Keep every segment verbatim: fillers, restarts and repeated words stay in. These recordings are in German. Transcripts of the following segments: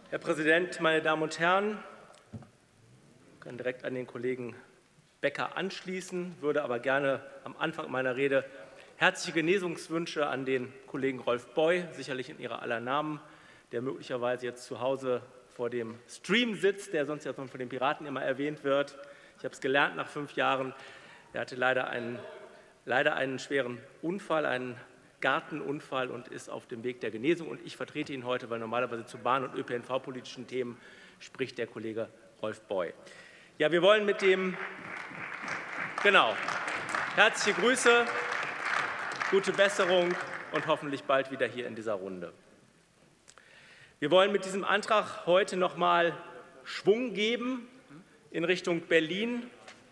Herr Präsident, meine Damen und Herren! Ich kann direkt an den Kollegen Becker anschließen, würde aber gerne am Anfang meiner Rede herzliche Genesungswünsche an den Kollegen Rolf Boy, sicherlich in Ihrer aller Namen, der möglicherweise jetzt zu Hause vor dem Stream sitzt, der sonst ja von den Piraten immer erwähnt wird. Ich habe es gelernt nach fünf Jahren. Er hatte leider einen, leider einen schweren Unfall, einen Gartenunfall und ist auf dem Weg der Genesung. Und ich vertrete ihn heute, weil normalerweise zu Bahn- und Ö P N V-politischen Themen spricht der Kollege Rolf Boy. Ja, wir wollen mit dem, genau, herzliche Grüße, gute Besserung und hoffentlich bald wieder hier in dieser Runde. Wir wollen mit diesem Antrag heute noch mal Schwung geben in Richtung Berlin,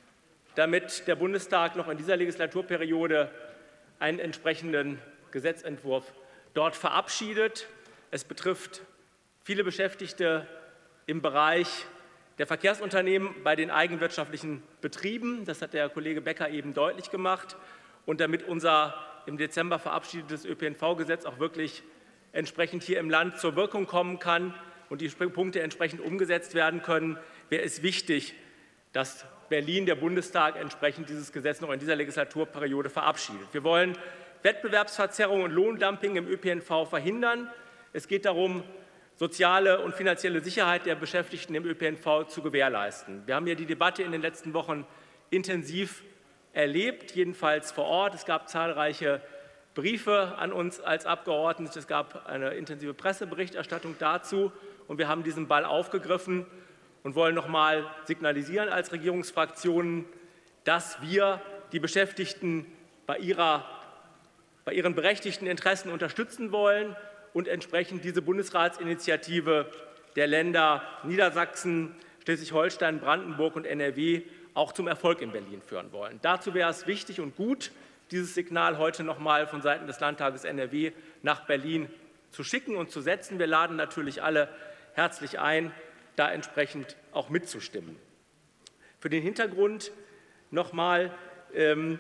damit der Bundestag noch in dieser Legislaturperiode einen entsprechenden Gesetzentwurf dort verabschiedet. Es betrifft viele Beschäftigte im Bereich der Verkehrsunternehmen bei den eigenwirtschaftlichen Betrieben. Das hat der Kollege Becker eben deutlich gemacht. Und damit unser im Dezember verabschiedetes Ö P N V-Gesetz auch wirklich entsprechend hier im Land zur Wirkung kommen kann und die Punkte entsprechend umgesetzt werden können, wäre es wichtig, dass Berlin, der Bundestag, entsprechend dieses Gesetz noch in dieser Legislaturperiode verabschiedet. Wir wollen Wettbewerbsverzerrung und Lohndumping im Ö P N V verhindern. Es geht darum, soziale und finanzielle Sicherheit der Beschäftigten im Ö P N V zu gewährleisten. Wir haben ja die Debatte in den letzten Wochen intensiv erlebt, jedenfalls vor Ort. Es gab zahlreiche Briefe an uns als Abgeordnete. Es gab eine intensive Presseberichterstattung dazu. Und wir haben diesen Ball aufgegriffen und wollen noch mal signalisieren als Regierungsfraktionen, dass wir die Beschäftigten bei, ihrer, bei ihren berechtigten Interessen unterstützen wollen und entsprechend diese Bundesratsinitiative der Länder Niedersachsen, Schleswig-Holstein, Brandenburg und N R W auch zum Erfolg in Berlin führen wollen. Dazu wäre es wichtig und gut, dieses Signal heute noch mal von Seiten des Landtages N R W nach Berlin zu schicken und zu setzen. Wir laden natürlich alle herzlich ein, da entsprechend auch mitzustimmen. Für den Hintergrund noch mal, ähm,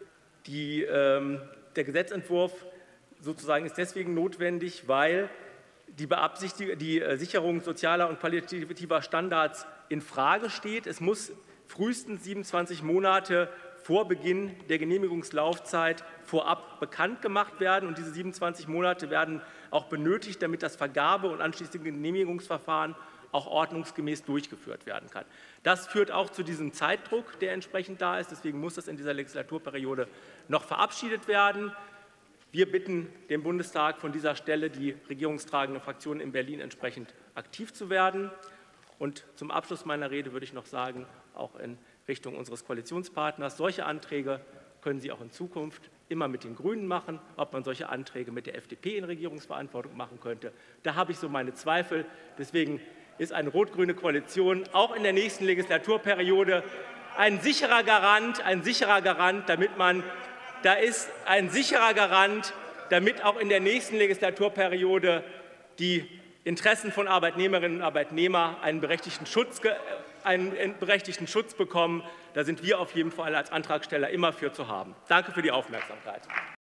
die, ähm, der Gesetzentwurf sozusagen ist deswegen notwendig, weil die, die Sicherung sozialer und qualitativer Standards in Frage steht. Es muss frühestens siebenundzwanzig Monate vor Beginn der Genehmigungslaufzeit vorab bekannt gemacht werden. Und diese siebenundzwanzig Monate werden auch benötigt, damit das Vergabe- und anschließende Genehmigungsverfahren auch ordnungsgemäß durchgeführt werden kann. Das führt auch zu diesem Zeitdruck, der entsprechend da ist. Deswegen muss das in dieser Legislaturperiode noch verabschiedet werden. Wir bitten den Bundestag von dieser Stelle, die regierungstragende Fraktion in Berlin entsprechend aktiv zu werden. Und zum Abschluss meiner Rede würde ich noch sagen, auch in Richtung unseres Koalitionspartners, solche Anträge können Sie auch in Zukunft immer mit den Grünen machen. Ob man solche Anträge mit der F D P in Regierungsverantwortung machen könnte, da habe ich so meine Zweifel. Deswegen ist eine rot-grüne Koalition auch in der nächsten Legislaturperiode ein sicherer Garant, ein sicherer Garant, damit man, da ist ein sicherer Garant, damit auch in der nächsten Legislaturperiode die Interessen von Arbeitnehmerinnen und Arbeitnehmern einen berechtigten Schutz, einen berechtigten Schutz bekommen. Da sind wir auf jeden Fall als Antragsteller immer für zu haben. Danke für die Aufmerksamkeit.